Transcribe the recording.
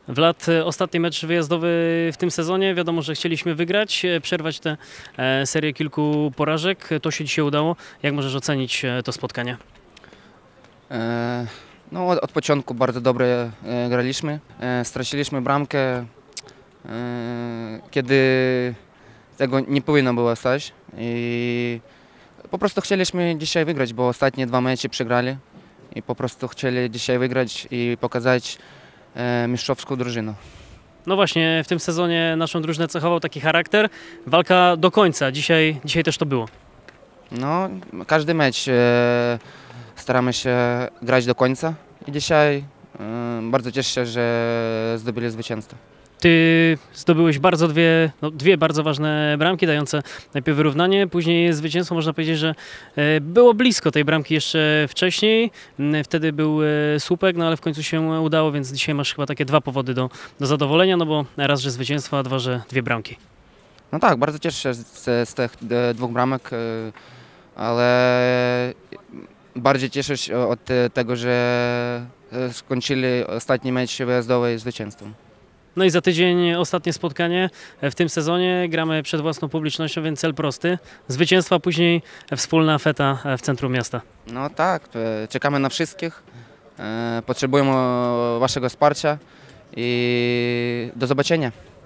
Wlad, ostatni mecz wyjazdowy w tym sezonie. Wiadomo, że chcieliśmy wygrać, przerwać tę serię kilku porażek. To się dzisiaj udało. Jak możesz ocenić to spotkanie? No, od początku bardzo dobrze graliśmy. Straciliśmy bramkę, kiedy tego nie powinno było stać. I po prostu chcieliśmy dzisiaj wygrać, bo ostatnie dwa mecze przegrali. I po prostu chcieli dzisiaj wygrać i pokazać mistrzowską drużynę. No właśnie, w tym sezonie naszą drużynę cechował taki charakter. Walka do końca. Dzisiaj też to było. No, każdy mecz staramy się grać do końca i dzisiaj bardzo cieszę się, że zdobyli zwycięstwo. Ty zdobyłeś dwie bardzo ważne bramki, dające najpierw wyrównanie, później zwycięstwo. Można powiedzieć, że było blisko tej bramki jeszcze wcześniej. Wtedy był słupek, no ale w końcu się udało, więc dzisiaj masz chyba takie dwa powody do zadowolenia, no bo raz, że zwycięstwo, a dwa, że dwie bramki. No tak, bardzo cieszę się z tych dwóch bramek, ale bardziej cieszę się od tego, że skończyli ostatni mecz wyjazdowy zwycięstwem. No i za tydzień ostatnie spotkanie w tym sezonie. Gramy przed własną publicznością, więc cel prosty. Zwycięstwa, a później wspólna feta w centrum miasta. No tak, czekamy na wszystkich, potrzebujemy waszego wsparcia i do zobaczenia.